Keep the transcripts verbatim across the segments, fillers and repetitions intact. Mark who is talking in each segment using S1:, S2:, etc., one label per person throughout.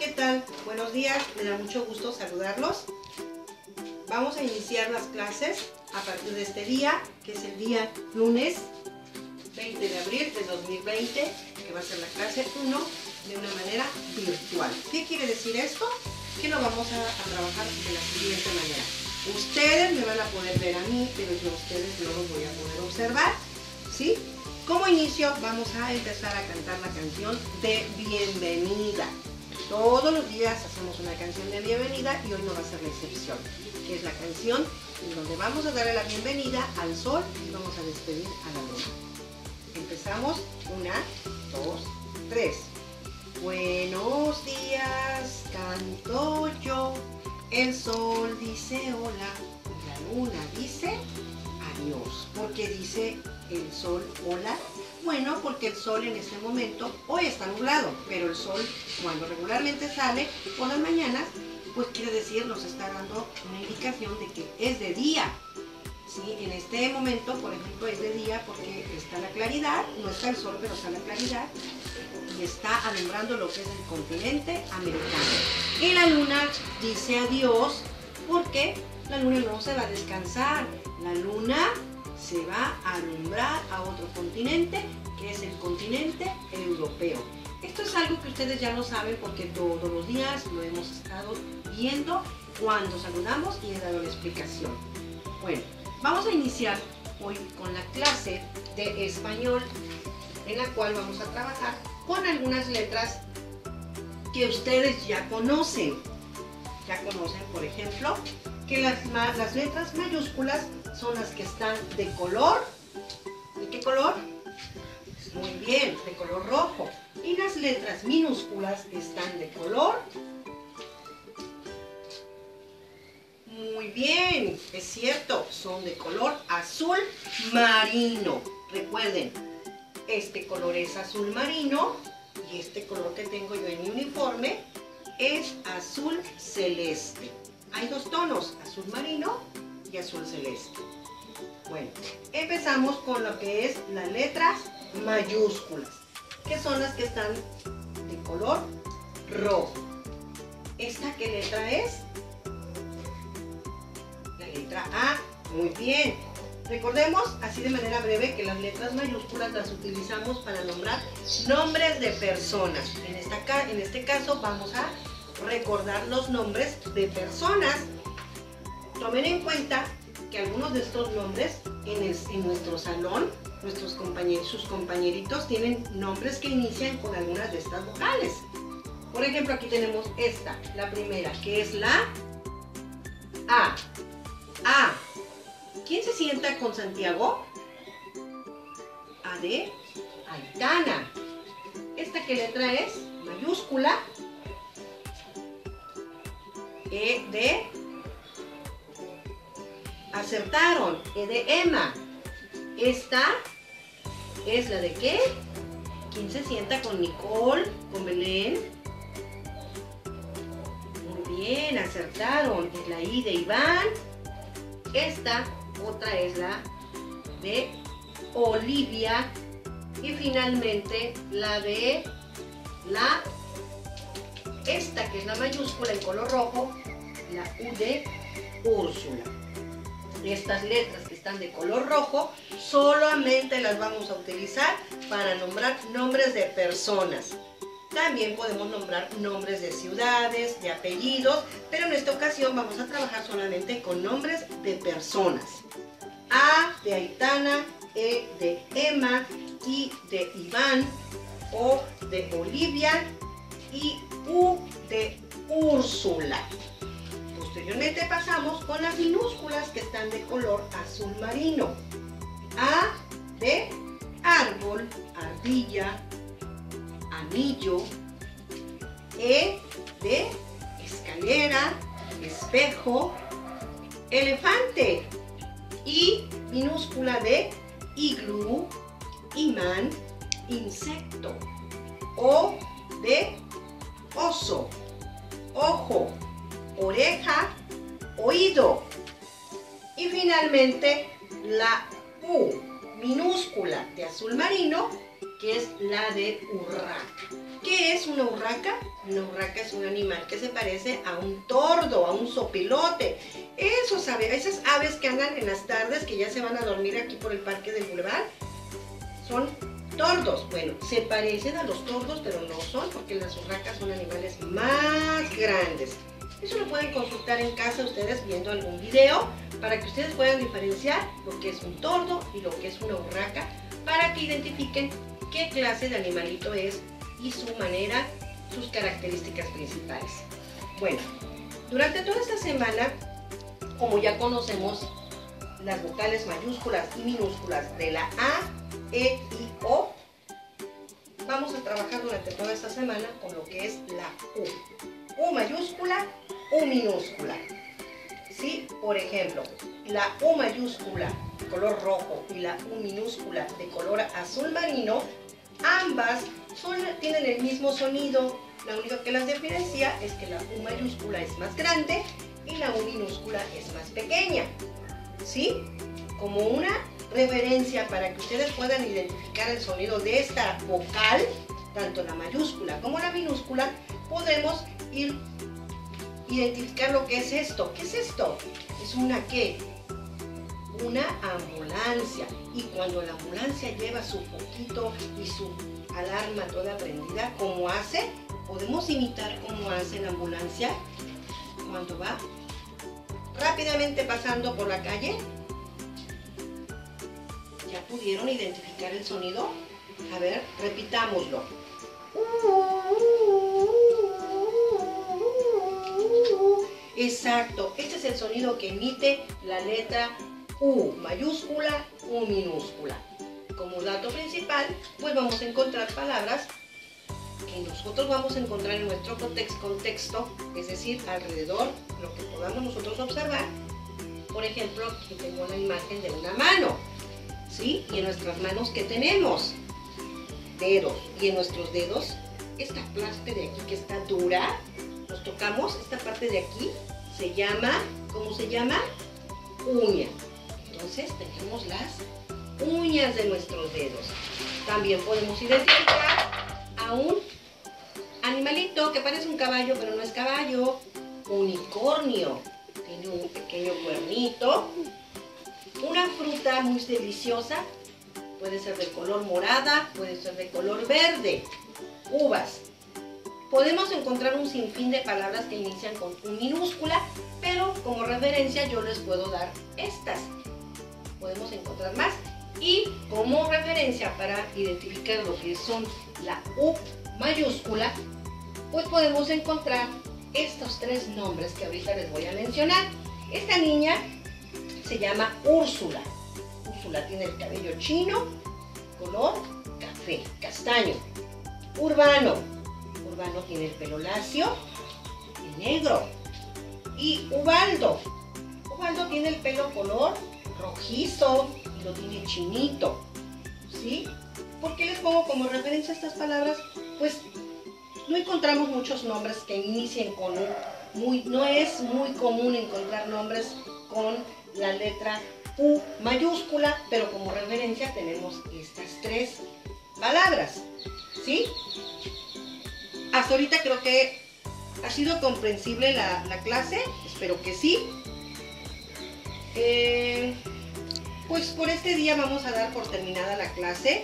S1: ¿qué tal? Buenos días, me da mucho gusto saludarlos. Vamos a iniciar las clases a partir de este día, que es el día lunes veinte de abril de dos mil veinte, que va a ser la clase uno de una manera virtual. ¿Qué quiere decir esto? Que lo vamos a, a trabajar de la siguiente manera. Ustedes me van a poder ver a mí, pero yo a ustedes no los voy a poder observar, ¿sí? Como inicio vamos a empezar a cantar la canción de bienvenida. Todos los días hacemos una canción de bienvenida y hoy no va a ser la excepción, que es la canción en donde vamos a darle la bienvenida al sol y vamos a despedir a la luna. Empezamos, una, dos, tres. Buenos días, canto yo, el sol dice hola y la luna dice adiós. ¿Por qué dice el sol hola? Bueno, porque el sol en este momento, hoy está nublado, pero el sol cuando regularmente sale por las mañanas, pues quiere decir, nos está dando una indicación de que es de día. ¿Sí? En este momento, por ejemplo, es de día porque está la claridad, no está el sol, pero está la claridad y está alumbrando lo que es el continente americano. Y la luna dice adiós porque la luna no se va a descansar, la luna se va a alumbrar a otro continente, que es el continente europeo. Esto es algo que ustedes ya lo saben porque todos los días lo hemos estado viendo cuando saludamos y he dado la explicación. Bueno, vamos a iniciar hoy con la clase de español, en la cual vamos a trabajar con algunas letras que ustedes ya conocen. Ya conocen, por ejemplo, que las, las letras mayúsculas son las que están de color. ¿De qué color? Muy bien, de color rojo. Y las letras minúsculas están de color. Muy bien, es cierto, son de color azul marino. Recuerden, este color es azul marino y este color que tengo yo en mi uniforme es azul celeste. Hay dos tonos, azul marino y azul celeste. Bueno, empezamos con lo que es las letras mayúsculas, que son las que están de color rojo. ¿Esta qué letra es? La letra A. Muy bien. Recordemos, así de manera breve, que las letras mayúsculas las utilizamos para nombrar nombres de personas. En, esta, en este caso vamos a recordar los nombres de personas. Tomen en cuenta que algunos de estos nombres en, el, en nuestro salón, nuestros compañeros, sus compañeritos tienen nombres que inician con algunas de estas vocales. Por ejemplo, aquí tenemos esta, la primera, que es la A. A. ¿Quién se sienta con Santiago? A de Aitana. ¿Esta qué letra es? Mayúscula. E de acertaron, E de Emma. Esta es la de ¿qué? ¿Quién se sienta con Nicole? ¿Con Belén? Muy bien, acertaron. Es la I de Iván. Esta otra es la de Olivia. Y finalmente la de la esta que es la mayúscula en color rojo, la U de Úrsula. Estas letras que están de color rojo solamente las vamos a utilizar para nombrar nombres de personas. También podemos nombrar nombres de ciudades, de apellidos, pero en esta ocasión vamos a trabajar solamente con nombres de personas. A de Aitana, E de Emma, I de Iván, O de Olivia y U de Úrsula. Posteriormente pasamos con las minúsculas que están de color azul marino. A de árbol, ardilla, anillo. E de escalera, espejo, elefante. Y minúscula de iglú, imán, insecto. O de oso, ojo, oreja, oído. Y finalmente la U minúscula de azul marino que es la de urraca. ¿Qué es una urraca? Una urraca es un animal que se parece a un tordo, a un sopilote. Esos aves, esas aves que andan en las tardes, que ya se van a dormir aquí por el parque del Boulevard, son tordos. Bueno, se parecen a los tordos, pero no son, porque las urracas son animales más grandes. Eso lo pueden consultar en casa ustedes viendo algún video, para que ustedes puedan diferenciar lo que es un tordo y lo que es una urraca, para que identifiquen qué clase de animalito es y su manera, sus características principales. Bueno, durante toda esta semana, como ya conocemos las vocales mayúsculas y minúsculas de la A, E y O, vamos a trabajar durante toda esta semana con lo que es la U. U mayúscula, U minúscula. ¿Sí? Por ejemplo, la U mayúscula de color rojo y la U minúscula de color azul marino, ambas son, tienen el mismo sonido. Lo único que las diferencia es que la U mayúscula es más grande y la U minúscula es más pequeña. ¿Sí? Como una referencia para que ustedes puedan identificar el sonido de esta vocal, tanto la mayúscula como la minúscula, podemos ir identificar lo que es esto. ¿Qué es esto? Es una ¿qué? Una ambulancia. Y cuando la ambulancia lleva su foquito y su alarma toda prendida, ¿cómo hace? Podemos imitar cómo hace la ambulancia cuando va rápidamente pasando por la calle. ¿Ya pudieron identificar el sonido? A ver, repitámoslo. Exacto, este es el sonido que emite la letra U mayúscula, U minúscula. Como dato principal, pues vamos a encontrar palabras que nosotros vamos a encontrar en nuestro contexto, es decir, alrededor, lo que podamos nosotros observar. Por ejemplo, aquí tengo una imagen de una mano, ¿sí? Y en nuestras manos, ¿qué tenemos? Dedos. Y en nuestros dedos, esta parte de aquí que está dura, nos tocamos, esta parte de aquí, se llama, ¿cómo se llama? Uña. Entonces, tenemos las uñas de nuestros dedos. También podemos identificar a un animalito que parece un caballo, pero no es caballo. Unicornio. Tiene un pequeño cuernito. Una fruta muy deliciosa. Puede ser de color morada, puede ser de color verde. Uvas. Podemos encontrar un sinfín de palabras que inician con U minúscula, pero como referencia yo les puedo dar estas. Podemos encontrar más. Y como referencia para identificar lo que son la U mayúscula, pues podemos encontrar estos tres nombres que ahorita les voy a mencionar. Esta niña se llama Úrsula. Úrsula tiene el cabello chino, color café, castaño. Urbano. Urbano tiene el pelo lacio y negro. Y Ubaldo. Ubaldo tiene el pelo color rojizo y lo tiene chinito. ¿Sí? ¿Por qué les pongo como referencia estas palabras? Pues no encontramos muchos nombres que inicien con un, muy, no es muy común encontrar nombres con la letra U mayúscula, pero como referencia tenemos estas tres palabras. ¿Sí? Hasta ahorita creo que ha sido comprensible la, la clase, espero que sí. Eh, pues por este día vamos a dar por terminada la clase,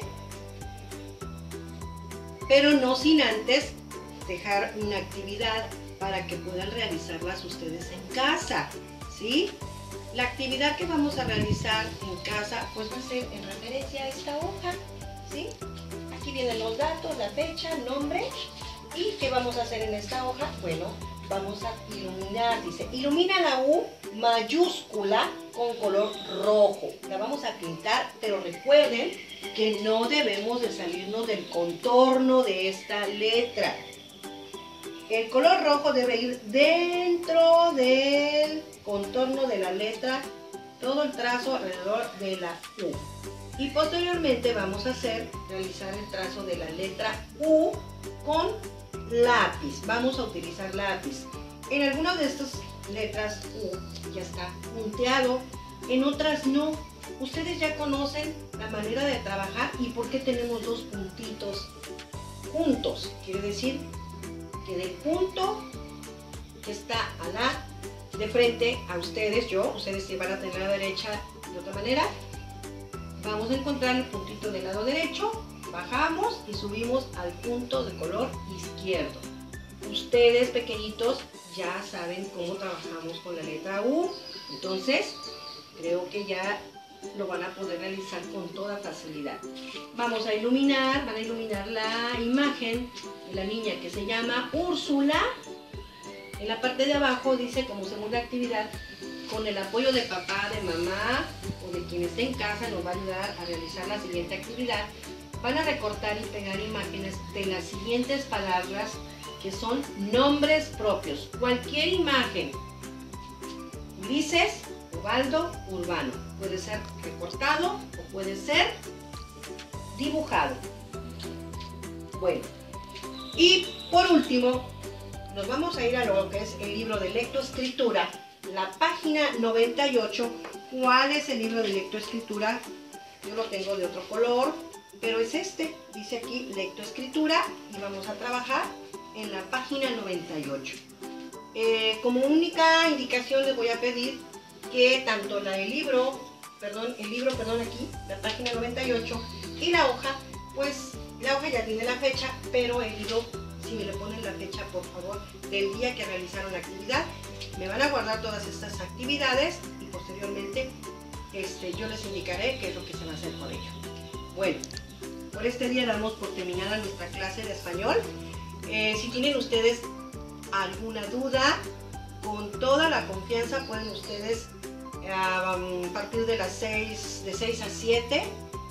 S1: pero no sin antes dejar una actividad para que puedan realizarlas ustedes en casa, ¿sí? La actividad que vamos a realizar en casa pues va a ser en referencia a esta hoja, ¿sí? Aquí vienen los datos, la fecha, el nombre. ¿Y qué vamos a hacer en esta hoja? Bueno, vamos a iluminar, dice, ilumina la U mayúscula con color rojo. La vamos a pintar, pero recuerden que no debemos de salirnos del contorno de esta letra. El color rojo debe ir dentro del contorno de la letra, todo el trazo alrededor de la U. Y posteriormente vamos a hacer, realizar el trazo de la letra U con lápiz. Vamos a utilizar lápiz. En algunas de estas letras U ya está punteado, en otras no. ustedes ya conocen la manera de trabajar y por qué tenemos dos puntitos juntos. Quiere decir que del punto que está a la de frente a ustedes, yo, ustedes sí van a tener la derecha de otra manera, vamos a encontrar el puntito del lado derecho, bajamos y subimos al punto de color izquierdo. Ustedes pequeñitos ya saben cómo trabajamos con la letra U, entonces creo que ya lo van a poder realizar con toda facilidad. Vamos a iluminar, van a iluminar la imagen de la niña que se llama Úrsula. En la parte de abajo dice como segunda actividad, con el apoyo de papá, de mamá o de quien esté en casa nos va a ayudar a realizar la siguiente actividad. Van a recortar y pegar imágenes de las siguientes palabras que son nombres propios. Cualquier imagen, Ulises, Ubaldo, Urbano. Puede ser recortado o puede ser dibujado. Bueno, y por último, nos vamos a ir a lo que es el libro de lectoescritura, la página noventa y ocho. ¿Cuál es el libro de lectoescritura? Yo lo tengo de otro color, pero es este. Dice aquí lectoescritura y vamos a trabajar en la página noventa y ocho. Eh, como única indicación les voy a pedir que tanto la del libro, perdón, el libro, perdón, aquí, la página noventa y ocho, y la hoja, pues la hoja ya tiene la fecha, pero el libro, si me le ponen la fecha, por favor, del día que realizaron la actividad, me van a guardar todas estas actividades y posteriormente este, yo les indicaré qué es lo que se va a hacer con ello. Bueno, por este día damos por terminada nuestra clase de español. Eh, si tienen ustedes alguna duda, con toda la confianza pueden ustedes a partir de las seis, de seis a siete,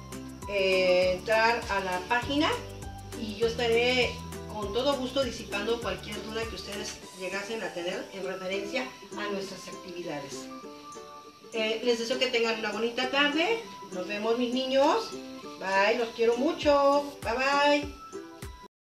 S1: eh, entrar a la página y yo estaré con todo gusto disipando cualquier duda que ustedes llegasen a tener en referencia a nuestras actividades. Eh, les deseo que tengan una bonita tarde. Nos vemos, mis niños. Bye, los quiero mucho. Bye, bye.